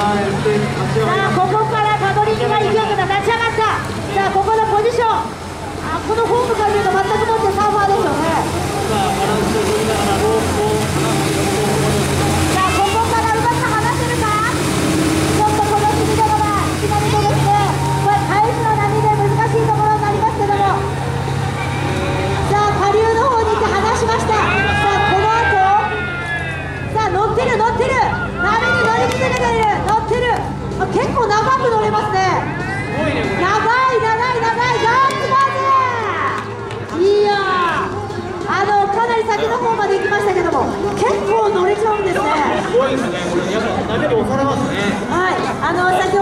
あここからたどり着が勢いが立ち上がった。さあここのポジション、このフォームから見ると全くもってサーファーですよね。さあここからうまく離せるか。ちょっとこの隅田川いきなりとですね、これ返しの波で難しいところになりますけども、さあ下流の方に行って離しました。さあこの後、さあ乗ってる波に乗り続けている、乗ってる。結構長く乗れますね。長いガッツポーズ。いやかなり先の方まで行きましたけども、結構乗れちゃうんですね。 すごいですね。これやっぱ投げる押されますね。 はい、先ほ